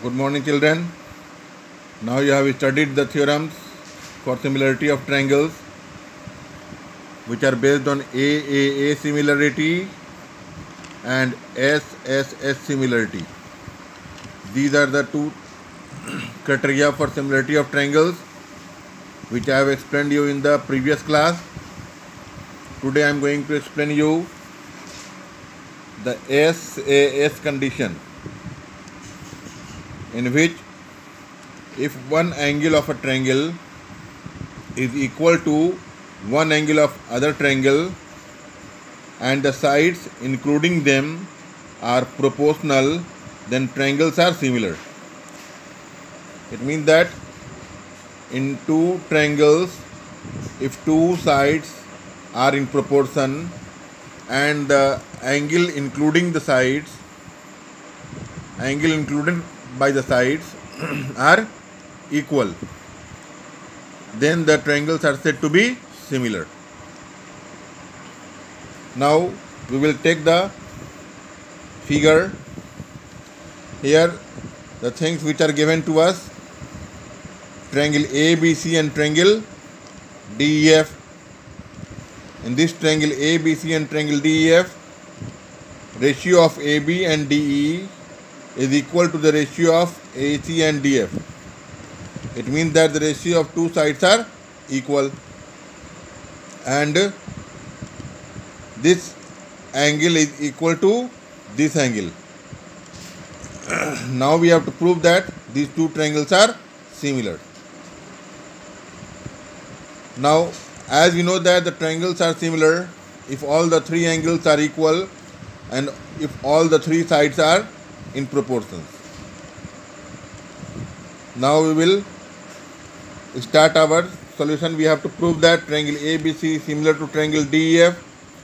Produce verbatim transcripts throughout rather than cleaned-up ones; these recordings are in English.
Good morning, children. Now you have studied the theorems for similarity of triangles, which are based on A A A similarity and S S S similarity. These are the two criteria for similarity of triangles, which I have explained you in the previous class. Today I am going to explain you the S A S condition, in which if one angle of a triangle is equal to one angle of other triangle and the sides including them are proportional, then triangles are similar. It means that in two triangles, if two sides are in proportion and the angle including the sides, angle included by the sides are equal, then the triangles are said to be similar. Now we will take the figure. Here the things which are given to us: triangle A B C and triangle D E F. In this triangle A B C and triangle D E F, ratio of A B and D E is equal to the ratio of A C and D F. It means that the ratio of two sides are equal, and this angle is equal to this angle. Now we have to prove that these two triangles are similar. Now, as we know that the triangles are similar if all the three angles are equal and if all the three sides are in proportions. Now we will start our solution. We have to prove that triangle A B C is similar to triangle D E F.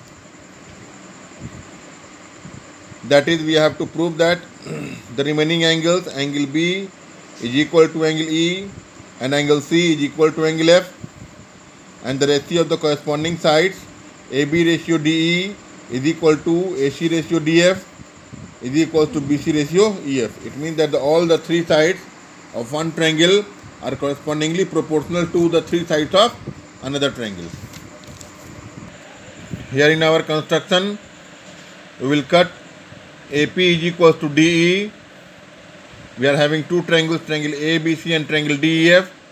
That is, we have to prove that the remaining angles, angle B is equal to angle E and angle C is equal to angle F, and the ratio of the corresponding sides, A B ratio D E is equal to A C ratio D F is equal to B C ratio E F. It means that the, all the three sides of one triangle are correspondingly proportional to the three sides of another triangle. Here in our construction, we will cut A P is equal to D E. We are having two triangles, triangle A B C and triangle D E F.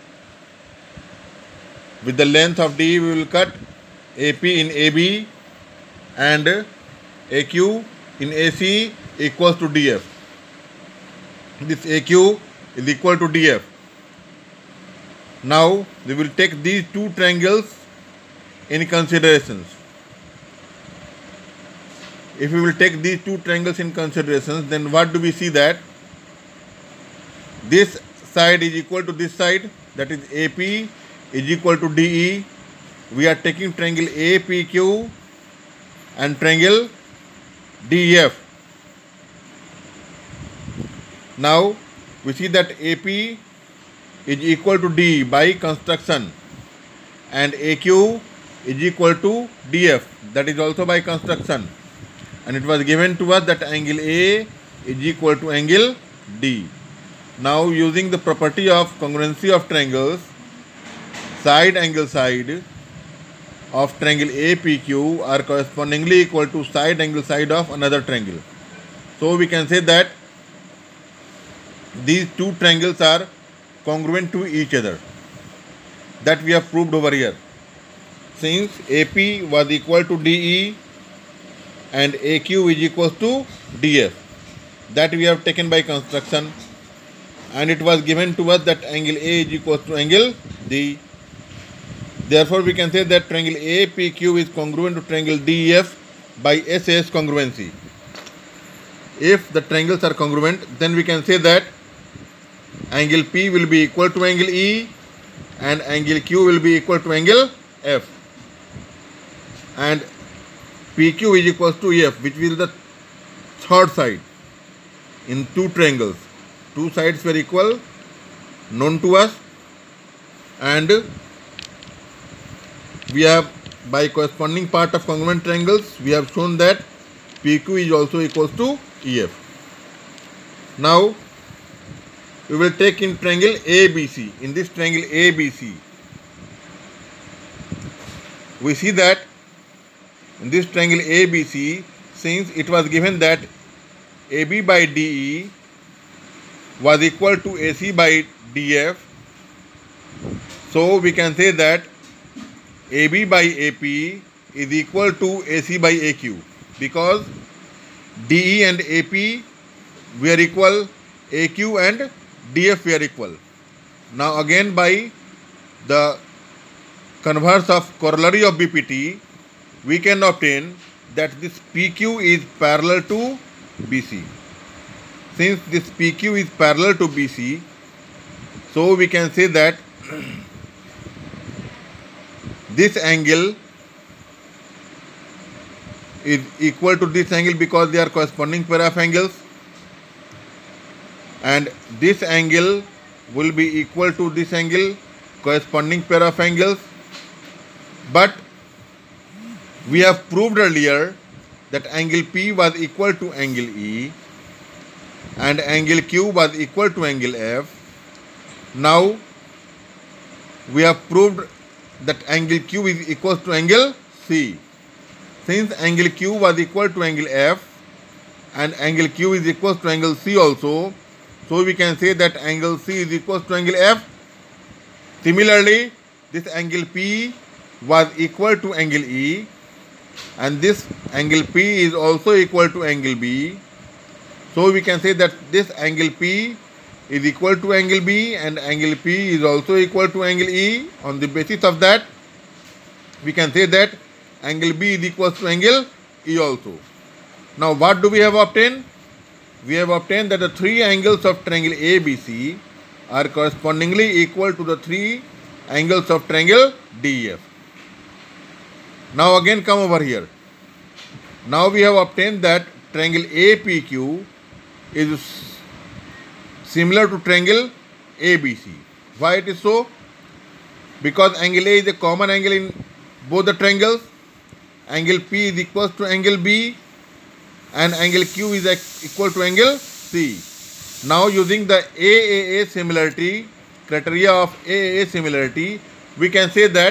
With the length of D E, we will cut A P in A B and A Q in A C equals to D F. This A Q is equal to D F. Now we will take these two triangles in considerations. If we will take these two triangles in considerations, then what do we see? That this side is equal to this side, that is A P is equal to D E. We are taking triangle A P Q and triangle D E F. Now we see that A P is equal to D E by construction and A Q is equal to D F, that is also by construction, and it was given to us that angle A is equal to angle D. Now, using the property of congruency of triangles, side angle side of triangle A P Q are correspondingly equal to side angle side of another triangle. So we can say that these two triangles are congruent to each other. That we have proved over here. Since A P was equal to D E and A Q is equal to D F, that we have taken by construction, and it was given to us that angle A is equal to angle D. Therefore, we can say that triangle A P Q is congruent to triangle D E F by S A S congruency. If the triangles are congruent, then we can say that angle P will be equal to angle E and angle Q will be equal to angle F, and P Q is equal to E F, which is the third side in two triangles. Two sides were equal, known to us, and we have, by corresponding part of congruent triangles, we have shown that P Q is also equal to E F. Now we will take in triangle A B C. In this triangle A B C, we see that in this triangle A B C, since it was given that A B by D E was equal to A C by D F, so we can say that A B by A P is equal to A C by A Q, because D E and A P were equal, A Q and D F were equal. Now again, by the converse of corollary of B P T, we can obtain that this P Q is parallel to B C. Since this P Q is parallel to B C, so we can say that this angle is equal to this angle because they are corresponding pair of angles, and this angle will be equal to this angle, corresponding pair of angles. But we have proved earlier that angle P was equal to angle E and angle Q was equal to angle F. Now we have proved that angle Q is equal to angle C. Since angle Q was equal to angle F and angle Q is equal to angle C also, so we can say that angle C is equal to angle F. Similarly, this angle P was equal to angle E and this angle P is also equal to angle B. So we can say that this angle P is equal to angle B and angle P is also equal to angle E. On the basis of that, we can say that angle B is equal to angle E also. Now what do we have obtained? We have obtained that the three angles of triangle A B C are correspondingly equal to the three angles of triangle D E F. Now again come over here. Now we have obtained that triangle A P Q is similar to triangle A B C. Why it is so? Because angle A is a common angle in both the triangles. Angle P is equal to angle B and angle Q is equal to angle C. Now using the A A A similarity, criteria of A A A similarity, we can say that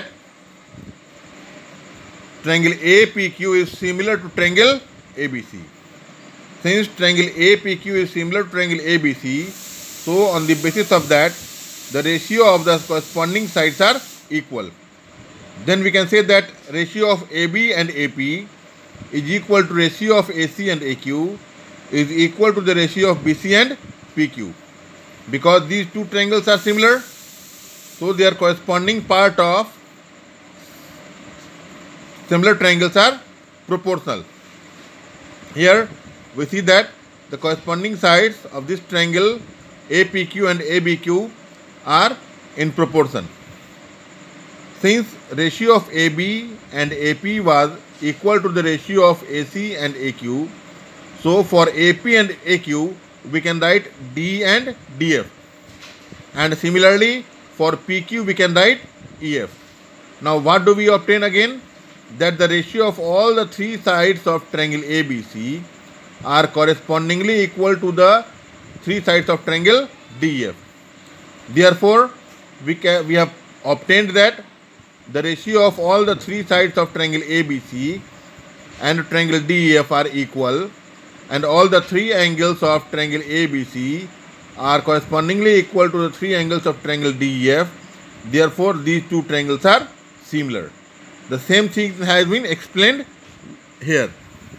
triangle A P Q is similar to triangle A B C. Since triangle A P Q is similar to triangle A B C, so on the basis of that, the ratio of the corresponding sides are equal. Then we can say that ratio of A B and A P is equal to ratio of A C and A Q is equal to the ratio of B C and P Q. Because these two triangles are similar, so their corresponding part of similar triangles are proportional. Here we see that the corresponding sides of this triangle A P Q and A B Q are in proportion. Since ratio of A B and A P was equal to the ratio of A C and A Q, so for A P and A Q we can write D and D F, and similarly for P Q we can write E F. Now what do we obtain again? That the ratio of all the three sides of triangle A B C are correspondingly equal to the three sides of triangle D E F. Therefore, we can we have obtained that the ratio of all the three sides of triangle A B C and triangle D E F are equal, and all the three angles of triangle A B C are correspondingly equal to the three angles of triangle D E F. Therefore, these two triangles are similar. The same thing has been explained here.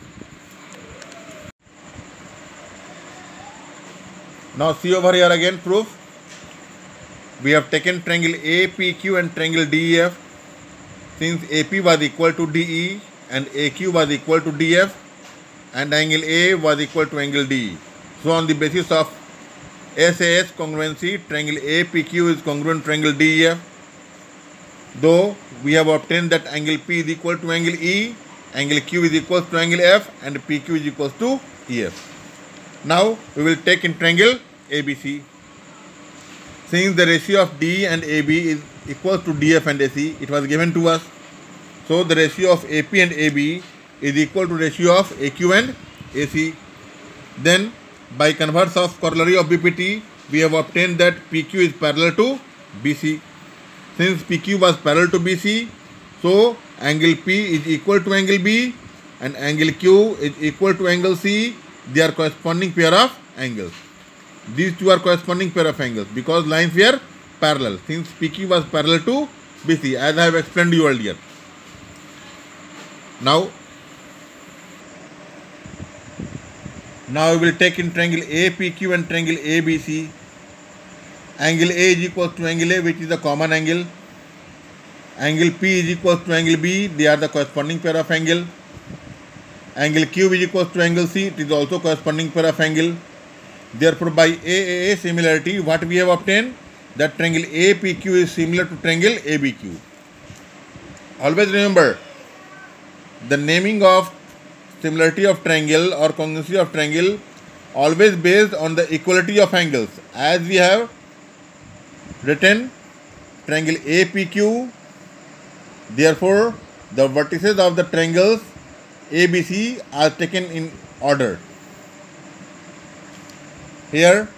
Now see over here again proof. We have taken triangle A P Q and triangle D E F. Since A P was equal to D E and A Q was equal to D F and angle A was equal to angle D E. So on the basis of S A S congruency, triangle A P Q is congruent to triangle D E F. Though we have obtained that angle P is equal to angle E, angle Q is equal to angle F, and P Q is equal to E F. Now we will take in triangle A B C. Since the ratio of D and A B is equal to D F and A C, it was given to us. So the ratio of A P and A B is equal to ratio of A Q and A C. Then by converse of corollary of B P T, we have obtained that P Q is parallel to B C. Since P Q was parallel to B C, so angle P is equal to angle B and angle Q is equal to angle C. They are corresponding pair of angles. These two are corresponding pair of angles because lines were parallel. Since P Q was parallel to B C, as I have explained you earlier. Now, now we will take in triangle A P Q and triangle A B C. Angle A is equal to angle A, which is the common angle. Angle P is equal to angle B. They are the corresponding pair of angle. Angle Q is equal to angle C. It is also corresponding pair of angle. Therefore, by A A A similarity, what we have obtained? That triangle A P Q is similar to triangle A B Q. Always remember, the naming of similarity of triangle or congruency of triangle always based on the equality of angles. As we have written triangle A P Q, therefore the vertices of the triangles A B C are taken in order. Here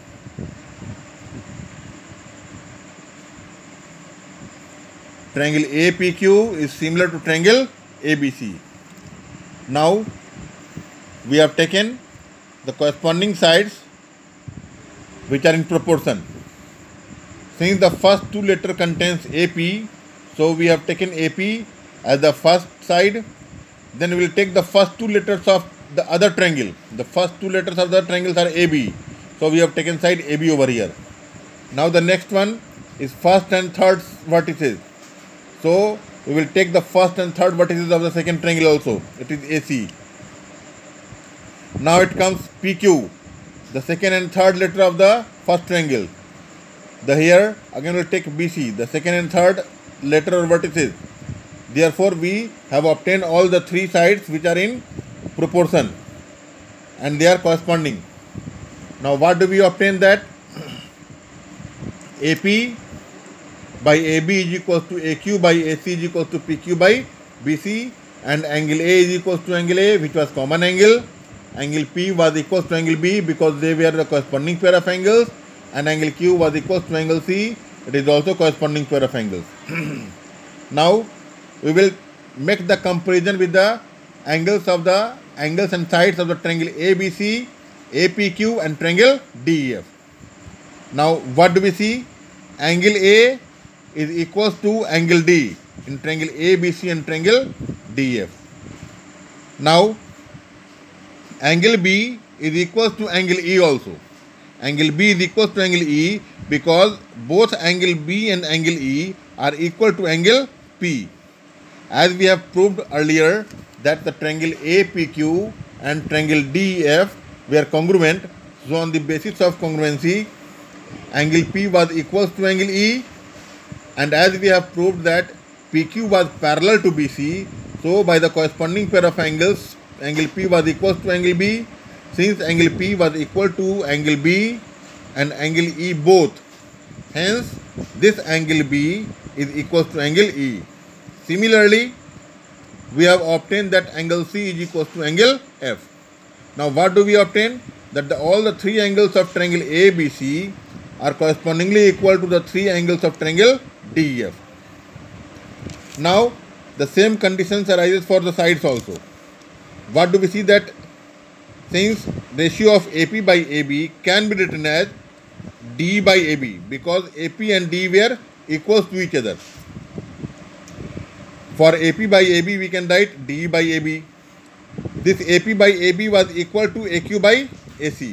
triangle A P Q is similar to triangle A B C. Now we have taken the corresponding sides which are in proportion. Since the first two letter contains A P, so we have taken A P as the first side. Then we will take the first two letters of the other triangle. The first two letters of the triangles are A B. So we have taken side A B over here. Now the next one is first and third vertices. So we will take the first and third vertices of the second triangle also. It is A C. Now it comes P Q, the second and third letter of the first triangle. The here again we will take B C, the second and third letter or vertices. Therefore, we have obtained all the three sides which are in proportion and they are corresponding. Now, what do we obtain that? A P by A B is equal to A Q by A C is equal to P Q by B C, and angle A is equal to angle A, which was common angle. Angle P was equal to angle B because they were the corresponding pair of angles, and angle Q was equal to angle C. It is also corresponding pair of angles. Now we will make the comparison with the angles of the angles and sides of the triangle A B C, A P Q and triangle D E F. Now what do we see? Angle A is equal to angle D in triangle A B C and triangle D E F. Now angle B is equal to angle E also. Angle B is equal to angle E because both angle B and angle E are equal to angle P. As we have proved earlier that the triangle A P Q and triangle D E F were congruent, so on the basis of congruency, angle P was equal to angle E, and as we have proved that P Q was parallel to B C, so by the corresponding pair of angles, angle P was equal to angle B. Since angle P was equal to angle B and angle E both, hence this angle B is equal to angle E. Similarly, we have obtained that angle C is equal to angle F. Now what do we obtain? That the, all the three angles of triangle A B C are correspondingly equal to the three angles of triangle D E F. Now the same conditions arises for the sides also. What do we see? That since ratio of A P by A B can be written as D by A B because A P and D were equal to each other. For A P by A B we can write D by A B. This A P by A B was equal to A Q by A C.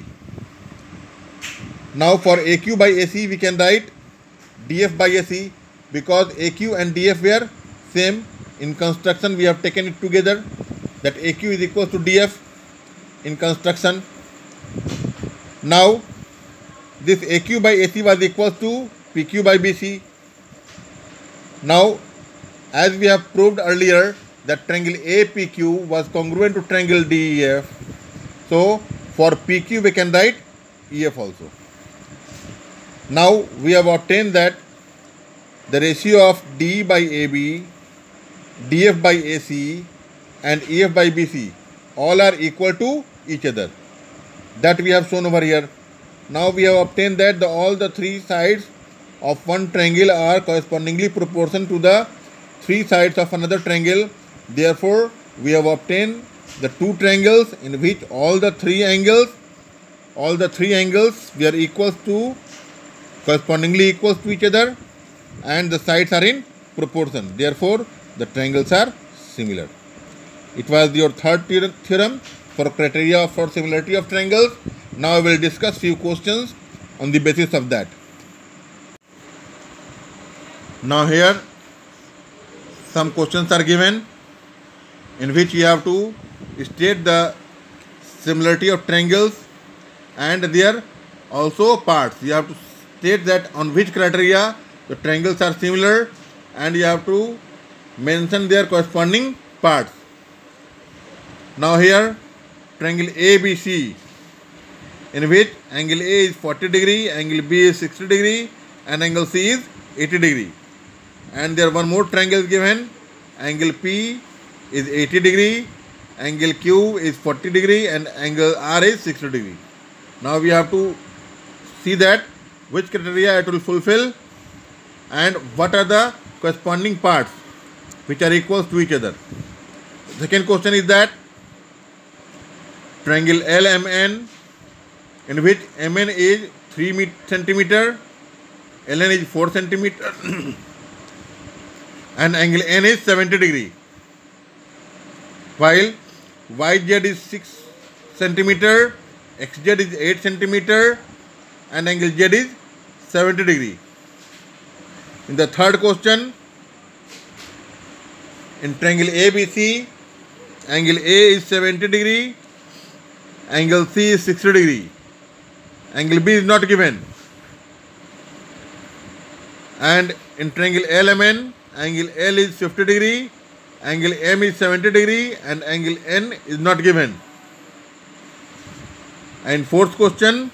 Now for A Q by A C we can write D F by A C because A Q and D F were same. In construction we have taken it together that A Q is equal to D F in construction. Now this A Q by A C was equal to P Q by B C. Now as we have proved earlier that triangle A P Q was congruent to triangle D E F, so for P Q we can write E F also. Now we have obtained that the ratio of D by A B, D F by A C and E F by B C all are equal to each other. That we have shown over here. Now we have obtained that the, all the three sides of one triangle are correspondingly proportional to the three sides of another triangle. Therefore, we have obtained the two triangles in which all the three angles, all the three angles we are equal to, correspondingly equal to each other, and the sides are in proportion. Therefore, the triangles are similar. It was your third theorem for criteria for similarity of triangles. Now we will discuss few questions on the basis of that. Now here some questions are given in which you have to state the similarity of triangles and their also parts. You have to state that on which criteria the triangles are similar, and you have to mention their corresponding parts. Now here triangle A B C, in which angle A is forty degree, angle B is sixty degree, and angle C is eighty degree. And there one more triangle is given. Angle P is eighty degree, angle Q is forty degree, and angle R is sixty degree. Now we have to see that which criteria it will fulfill and what are the corresponding parts which are equal to each other. Second question is that triangle L M N, in which M N is three centimeter, L N is four centimeter, and angle N is seventy degree, while Y Z is six centimeter, X Z is eight centimeter, and angle Z is seventy degree. In the third question, in triangle A B C, angle A is seventy degree, angle C is sixty degree, angle B is not given. And in triangle L M N, angle L is fifty degree, angle M is seventy degree, and angle N is not given. And fourth question,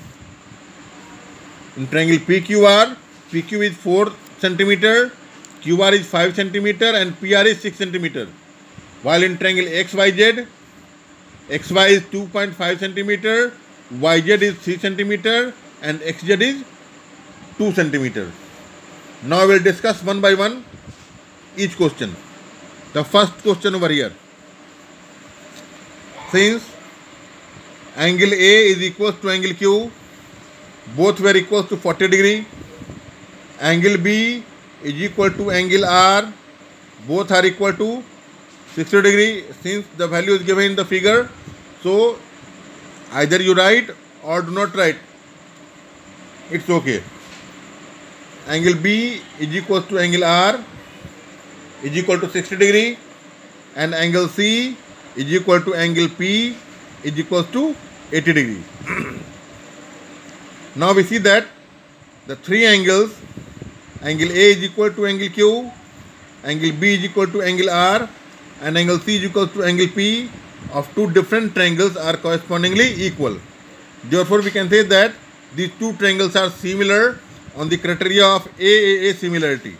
in triangle P Q R, P Q is four centimeter, Q R is five centimeter, and P R is six centimeter. While in triangle X Y Z, X Y is two point five centimeter, Y Z is three centimeter, and X Z is two centimeter. Now we will discuss one by one each question. The first question over here. Since angle A is equal to angle Q, both were equal to forty degree. Angle B is equal to angle R, both are equal to sixty degree. Since the value is given in the figure, so either you write or do not write, it's okay. Angle B is equal to angle R is equal to sixty degree, and angle C is equal to angle P is equal to eighty degree. Now we see that the three angles, angle A is equal to angle Q, angle B is equal to angle R, and angle C is equal to angle P of two different triangles are correspondingly equal. Therefore, we can say that these two triangles are similar on the criteria of A A A similarity.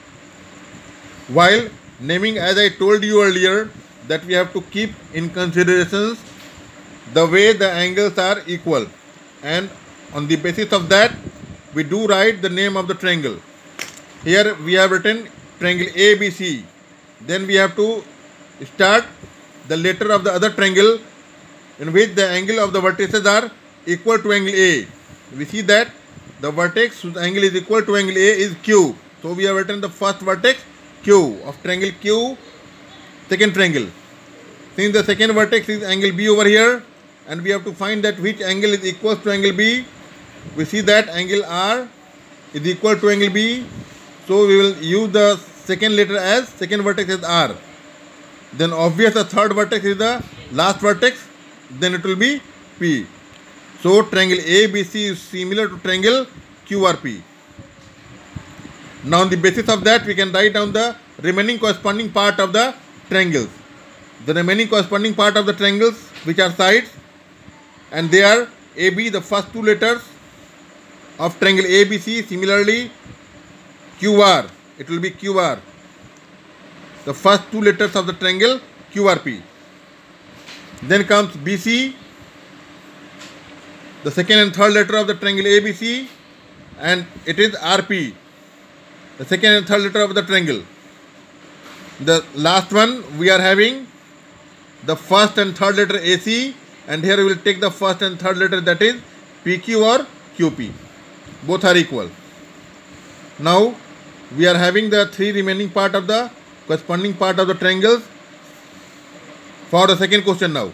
While naming, as I told you earlier, that we have to keep in considerations the way the angles are equal, and on the basis of that we do write the name of the triangle. Here we have written triangle A B C. Then we have to start the letter of the other triangle in which the angle of the vertices are equal to angle A. We see that the vertex whose angle is equal to angle A is Q. So we have written the first vertex Q of triangle Q, second triangle. Since the second vertex is angle B over here, and we have to find that which angle is equal to angle B, we see that angle R is equal to angle B. So we will use the second letter as second vertex as R. Then obvious the third vertex is the last vertex, then it will be P. So triangle A B C is similar to triangle Q R P. Now on the basis of that we can write down the remaining corresponding part of the triangles. The remaining corresponding part of the triangles which are sides, and they are A B, the first two letters of triangle A B C, similarly Q R, it will be Q R, the first two letters of the triangle Q R P. Then comes B C, the second and third letter of the triangle A B C, and it is R P, the second and third letter of the triangle. The last one we are having the first and third letter A C, and here we will take the first and third letter, that is P Q or Q P. Both are equal. Now we are having the three remaining part of the corresponding part of the triangles for the second question now.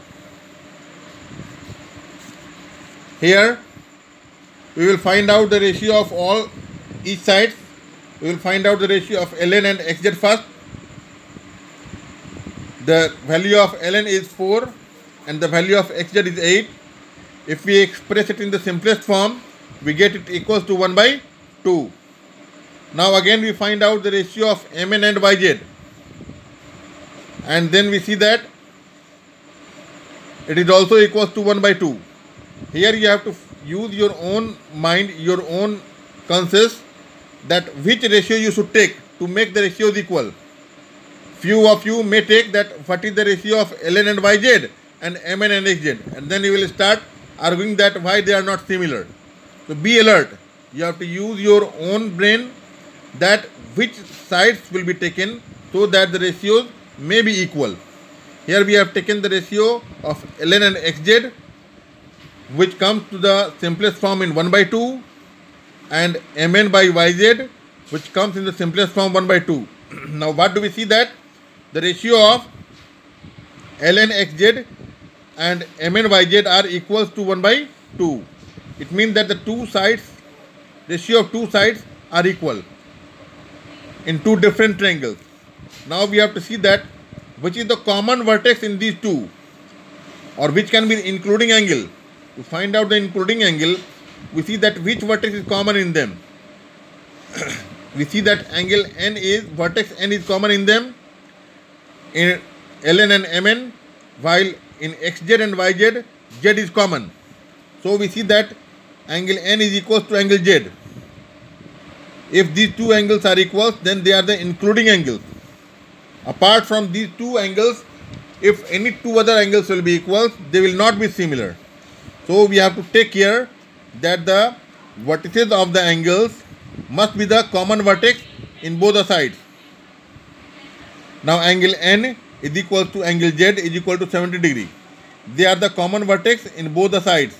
Here we will find out the ratio of all each side. We will find out the ratio of ln and xz first. The value of ln is four and the value of xz is eight. If we express it in the simplest form, we get it equals to one by two. Now again we find out the ratio of mn and yz, and then we see that it is also equals to one by two. Here you have to use your own mind, your own conscience, that which ratio you should take to make the ratios equal. Few of you may take that what is the ratio of ln and yz and mn and xz, and then you will start arguing that why they are not similar. So be alert. You have to use your own brain, that which sides will be taken so that the ratios may be equal. Here we have taken the ratio of ln and xz, which comes to the simplest form in one by two, and mn by yz, which comes in the simplest form one by two. Now what do we see? That the ratio of ln xz and mn yz are equals to one by two. It means that the two sides, ratio of two sides are equal in two different triangles. Now we have to see that which is the common vertex in these two, or which can be the including angle. To find out the including angle, we see that which vertex is common in them. We see that angle N is, vertex N is common in them, in ln and mn, while in xz and yz, z is common. So we see that angle N is equals to angle Z. If these two angles are equals, then they are the including angles. Apart from these two angles, if any two other angles will be equals, they will not be similar. So we have to take care that the vertices of the angles must be the common vertex in both the sides. Now angle N is equal to angle Z is equal to seventy degree. They are the common vertex in both the sides,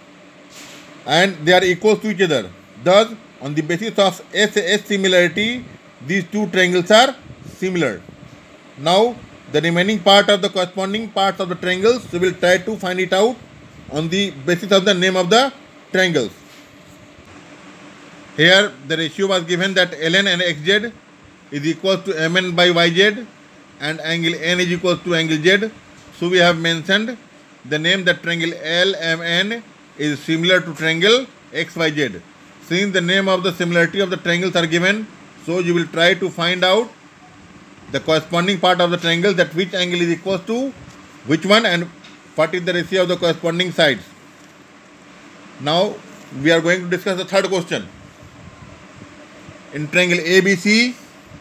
and they are equal to each other. Thus, on the basis of S S similarity, these two triangles are similar. Now the remaining part of the corresponding parts of the triangles, we will try to find it out on the basis of the name of the triangles. Here the ratio was given that ln and xz is equal to mn by yz, and angle N is equal to angle Z. So we have mentioned the name that triangle L M N is similar to triangle X Y Z. Since the name of the similarity of the triangles are given, so you will try to find out the corresponding part of the triangle, that which angle is equal to which one and what is the ratio of the corresponding sides. Now we are going to discuss the third question. In triangle A B C,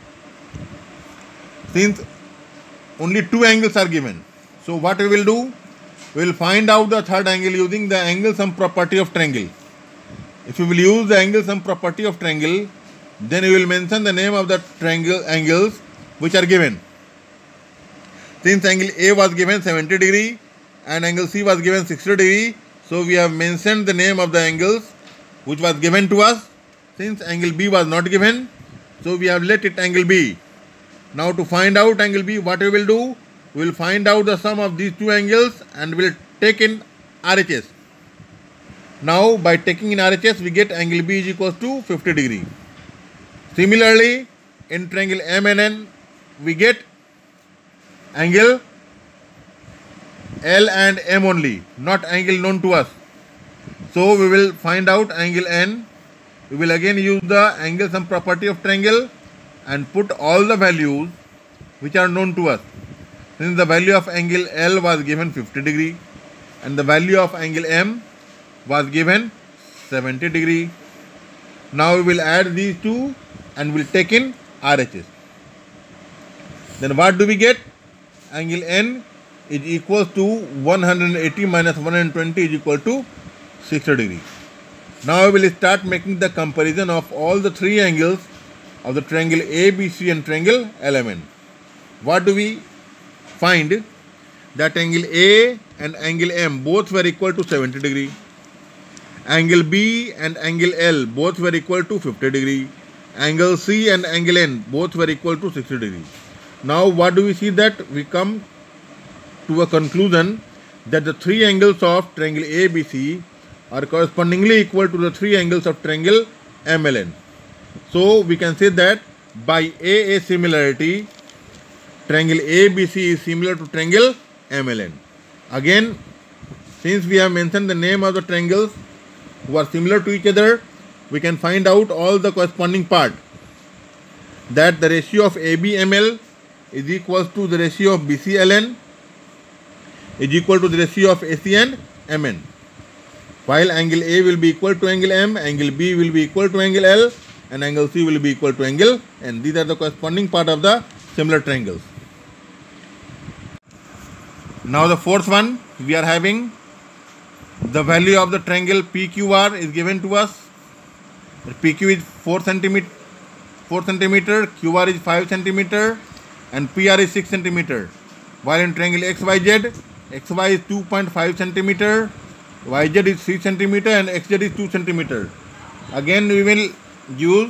since only two angles are given, so what we will do? We will find out the third angle using the angle sum property of triangle. If we will use the angle sum property of triangle, then we will mention the name of the triangle angles which are given. Since angle A was given seventy degree and angle C was given sixty degree, so we have mentioned the name of the angles which was given to us. Since angle B was not given, so we have let it angle B. Now to find out angle B, what we will do? We will find out the sum of these two angles and we will take in R H S. Now by taking in R H S, we get angle B is equals to fifty degree. Similarly, in triangle M N N, we get angle L and M only, not angle known to us. So we will find out angle N. We will again use the angle sum property of triangle and put all the values which are known to us. Since the value of angle L was given fifty degree and the value of angle M was given seventy degree. Now we will add these two and we will take in R H S. Then what do we get? Angle N is equal to one hundred eighty minus one hundred twenty is equal to sixty degree. Now we will start making the comparison of all the three angles of the triangle A B C and triangle L M N. What do we find? That angle A and angle M both were equal to seventy degree. Angle B and angle L both were equal to fifty degree. Angle C and angle N both were equal to sixty degree. Now what do we see? That we come to a conclusion that the three angles of triangle A B C are correspondingly equal to the three angles of triangle M L N. So we can say that by A A similarity, triangle A B C is similar to triangle M L N. Again, since we have mentioned the name of the triangles who are similar to each other, we can find out all the corresponding part. That the ratio of A B M L is equal to the ratio of B C L N is equal to the ratio of A C and M N. While angle A will be equal to angle M, angle B will be equal to angle L, and angle C will be equal to angle N. These are the corresponding part of the similar triangles. Now the fourth one, we are having the value of the triangle P Q R is given to us. P Q is four centimeter, four centimeter, Q R is five centimeter, and P R is six centimeter. While in triangle X Y Z, X Y is two point five centimeter, Y Z is three centimeter, and X Z is two centimeter. Again, we will use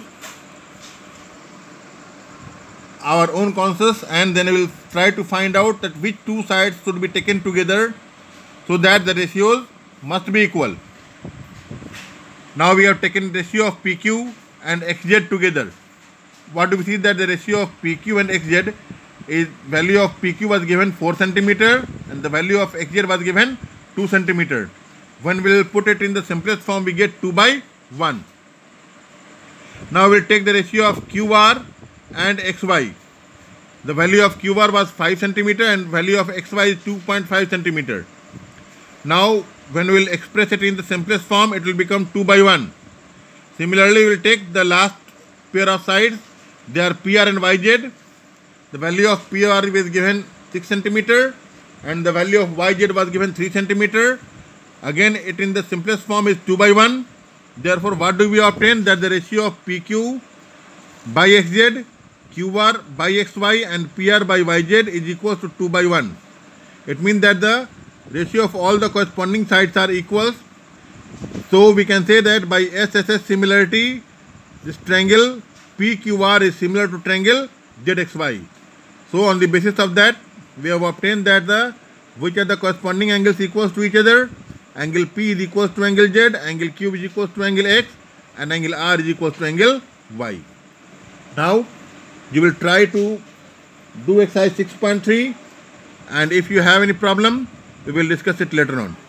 our own concepts, and then we will try to find out that which two sides should be taken together so that the ratios must be equal. Now we have taken ratio of P Q and X Z together. What do we see? That the ratio of P Q and X Z is value of P Q was given four centimeter and the value of X Z was given two centimeter. When we will put it in the simplest form, we get two by one. Now we will take the ratio of Q R and X Y. The value of Q R was five centimeter and value of X Y is two point five centimeter. Now when we will express it in the simplest form, it will become two by one. Similarly, we will take the last pair of sides. They are P R and Y Z. The value of P R is given six centimeter and the value of Y Z was given three centimeter. Again, it in the simplest form is two by one. Therefore, what do we obtain? That the ratio of P Q by X Z, Q R by X Y and P R by Y Z is equal to two by one. It means that the ratio of all the corresponding sides are equals. So we can say that by S S S similarity, this triangle P Q R is similar to triangle Z X Y. So on the basis of that, we have obtained that the which are the corresponding angles equals to each other. Angle P is equals to angle Z, angle Q is equals to angle X, and angle R is equals to angle Y. Now you will try to do exercise six point three, and if you have any problem, we will discuss it later on.